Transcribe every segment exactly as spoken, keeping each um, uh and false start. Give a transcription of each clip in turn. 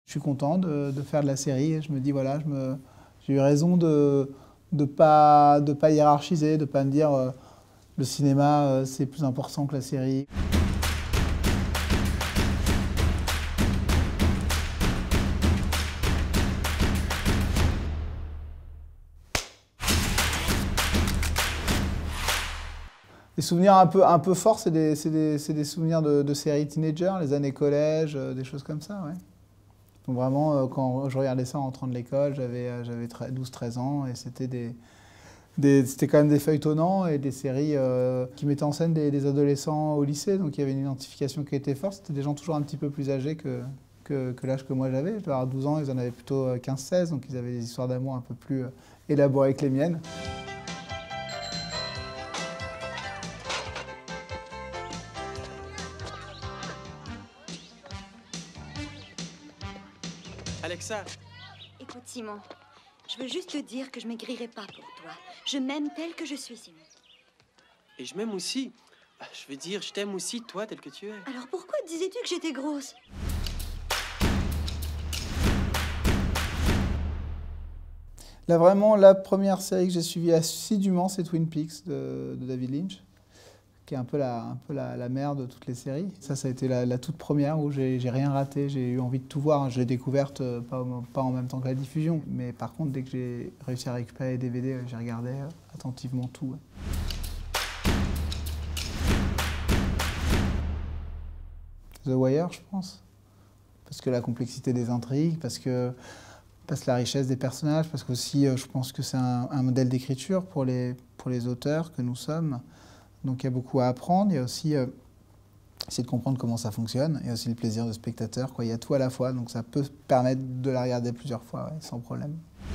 Je suis content de, de faire de la série. Je me dis, voilà, j'ai eu raison de ne pas, de pas hiérarchiser, de ne pas me dire euh, le cinéma, euh, c'est plus important que la série. Les souvenirs un peu, un peu forts, c'est des, des, des souvenirs de, de séries teenager, les années collège, euh, des choses comme ça, ouais. Donc vraiment, euh, quand je regardais ça en rentrant de l'école, j'avais douze treize ans et c'était des, des, c'était quand même des feuilletonnants et des séries euh, qui mettaient en scène des, des adolescents au lycée, donc il y avait une identification qui était forte. C'était des gens toujours un petit peu plus âgés que, que, que l'âge que moi j'avais. Je devais avoir douze ans, ils en avaient plutôt quinze seize, donc ils avaient des histoires d'amour un peu plus euh, élaborées que les miennes. Alexa. Écoute, Simon, je veux juste te dire que je maigrirai pas pour toi. Je m'aime tel que je suis, Simon. Et je m'aime aussi. Je veux dire, je t'aime aussi, toi, tel que tu es. Alors pourquoi disais-tu que j'étais grosse? Là, vraiment, la première série que j'ai suivie assidûment, c'est Twin Peaks de, de David Lynch, qui est un peu, la, un peu la, la mère de toutes les séries. Ça, ça a été la, la toute première où j'ai rien raté, j'ai eu envie de tout voir. Je l'ai découverte euh, pas, pas en même temps que la diffusion, mais par contre, dès que j'ai réussi à récupérer les D V D, j'ai regardé euh, attentivement tout. Ouais. The Wire, je pense. Parce que la complexité des intrigues, parce que, parce que la richesse des personnages, parce qu'aussi, euh, je pense que c'est un, un modèle d'écriture pour les, pour les auteurs que nous sommes. Donc il y a beaucoup à apprendre, il y a aussi euh, essayer de comprendre comment ça fonctionne, il y a aussi le plaisir de spectateur, quoi. Il y a tout à la fois, donc ça peut permettre de la regarder plusieurs fois, ouais, sans problème.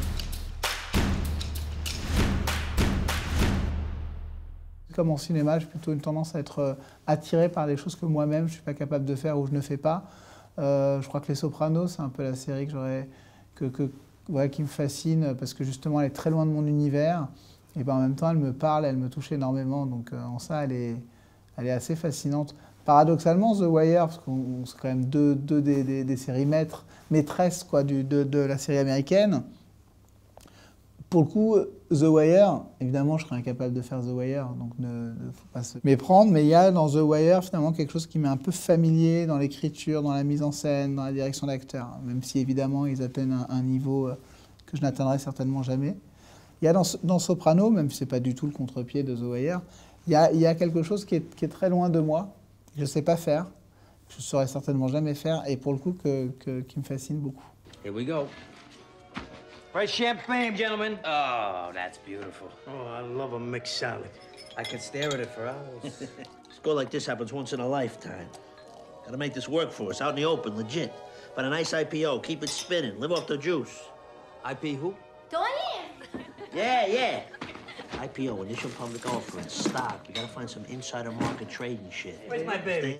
Comme en cinéma, j'ai plutôt une tendance à être euh, attiré par des choses que moi-même je ne suis pas capable de faire ou je ne fais pas. Euh, je crois que Les Sopranos, c'est un peu la série que j'aurais, que, que, ouais, qui me fascine, parce que justement elle est très loin de mon univers. Et ben en même temps, elle me parle, elle me touche énormément. Donc euh, en ça, elle est, elle est assez fascinante. Paradoxalement, The Wire, parce qu'on c'est quand même deux, deux des, des, des séries maîtres, maîtresses quoi, du, de, de la série américaine. Pour le coup, The Wire, évidemment, je serais incapable de faire The Wire, donc il ne faut pas se méprendre. Mais il y a dans The Wire finalement quelque chose qui m'est un peu familier dans l'écriture, dans la mise en scène, dans la direction d'acteur. Même si évidemment, ils atteignent un, un niveau que je n'atteindrai certainement jamais. Il y a dans, dans Soprano, même si ce n'est pas du tout le contre-pied de The Wire, il y a, il y a quelque chose qui est, qui est très loin de moi, que je ne sais pas faire, que je ne saurais certainement jamais faire, et pour le coup, que, que, qui me fascine beaucoup. Here we go. Right champagne, gentlemen. Oh, that's beautiful. Oh, I love a mixed salad. I could stare at it for hours. A score like this happens once in a lifetime. Gotta make this work for us, out in the open, legit. But a nice I P O, keep it spinning, live off the juice. I P who? Tony! Yeah, yeah. I P O, initial public offering, stock. You gotta find some insider market trading shit. Where's my baby?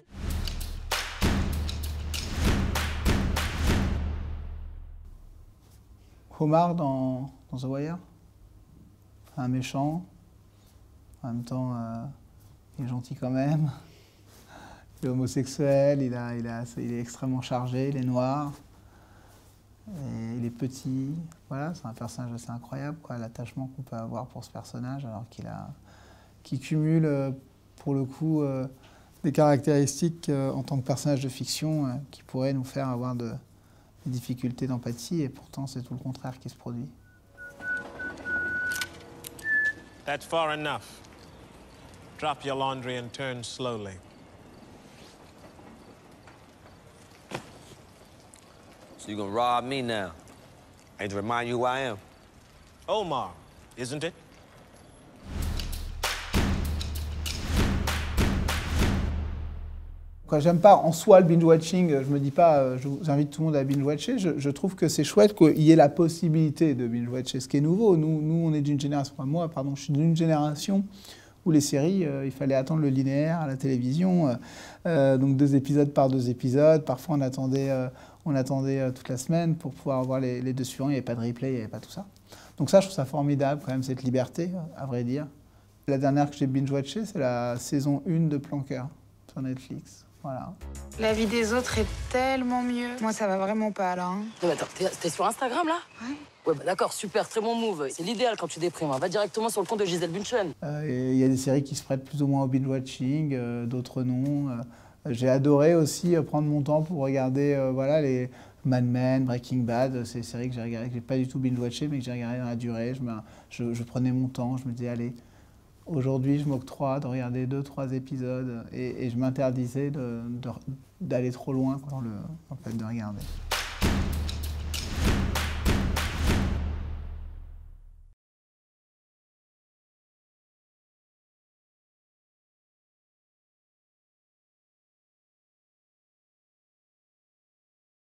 Omar dans, dans The Wire, un méchant, en même temps, euh, il est gentil quand même. Il est homosexuel, il, a, il, a, il est extrêmement chargé, il est noir. Et il est petit, voilà, c'est un personnage assez incroyable, l'attachement qu'on peut avoir pour ce personnage, alors qu'il a, qu'il cumule, pour le coup, euh, des caractéristiques euh, en tant que personnage de fiction euh, qui pourraient nous faire avoir de, des difficultés d'empathie, et pourtant c'est tout le contraire qui se produit. That's far enough. Drop your laundry and turn slowly. So you gonna rob me now? And to remind you who I am? Omar, isn't it? J'aime pas en soi le binge-watching, je me dis pas, j'invite tout le monde à binge-watcher, je, je trouve que c'est chouette qu'il y ait la possibilité de binge-watcher, ce qui est nouveau. Nous, nous on est d'une génération, enfin, moi, pardon, je suis d'une génération où les séries, euh, il fallait attendre le linéaire à la télévision, euh, euh, donc deux épisodes par deux épisodes, parfois on attendait, euh, on attendait euh, toute la semaine pour pouvoir voir les, les deux suivants, il n'y avait pas de replay, il n'y avait pas tout ça. Donc ça, je trouve ça formidable quand même, cette liberté, à vrai dire. La dernière que j'ai binge-watché, c'est la saison un de Planqueur sur Netflix. Voilà. La vie des autres est tellement mieux. Moi, ça va vraiment pas, là. Hein. Non, mais attends, t'es, t'es sur Instagram, là? Ouais. Ouais, bah d'accord, super, très bon move. C'est l'idéal quand tu déprimes. Hein. Va directement sur le compte de Gisèle Bündchen. Il euh, y a des séries qui se prêtent plus ou moins au binge-watching, euh, d'autres non. Euh, j'ai adoré aussi euh, prendre mon temps pour regarder euh, voilà, les Mad Men, Breaking Bad. C'est des séries que j'ai regardées, que j'ai pas du tout binge-watché, mais que j'ai regardé dans la durée. Je, me, je, je prenais mon temps, je me disais, allez, aujourd'hui, je m'octroie de regarder deux, trois épisodes et, et je m'interdisais de, de, d'aller trop loin dans le, en fait, de regarder.